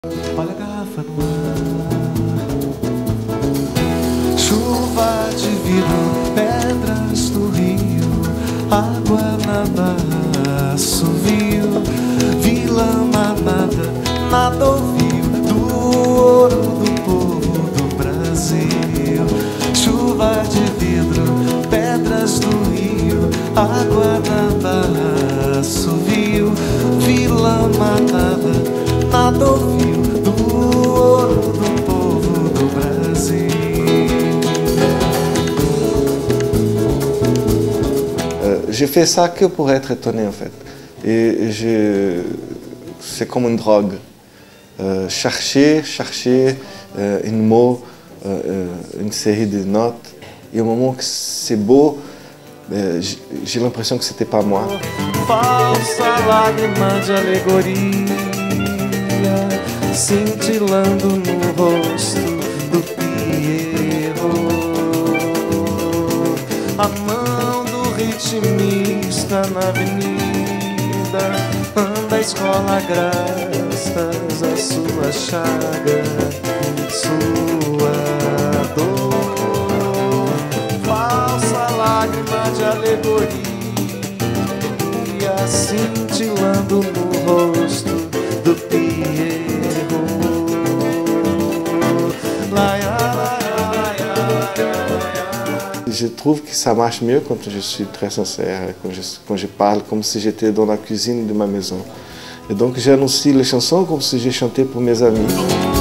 Olha a garrafa no ar. Chuva de vidro, pedras do rio, água na barra, assovio, vila manada, nada ouviu do ouro do povo do Brasil. Chuva de vidro, pedras do rio, água na barra, assovio, vila manada, nada ouviu do ouro do povo do Brasil. J'ai fait ça que pour être étonné en fait. Et c'est comme une drogue. Chercher un mot, une série de notes. Et au moment que c'est beau, j'ai l'impression que c'était pas moi. Falsa lágrima de alegoria, cintilando no rosto do Pierrot. A mão do ritmista na avenida anda a escola graças à sua chaga, sua dor. Falsa lágrima de alegoria, cintilando no rosto do Pierrot. Je trouve que ça marche mieux quand je suis très sincère, quand je parle comme si j'étais dans la cuisine de ma maison. Et donc j'annonce les chansons comme si j'ai chanté pour mes amis.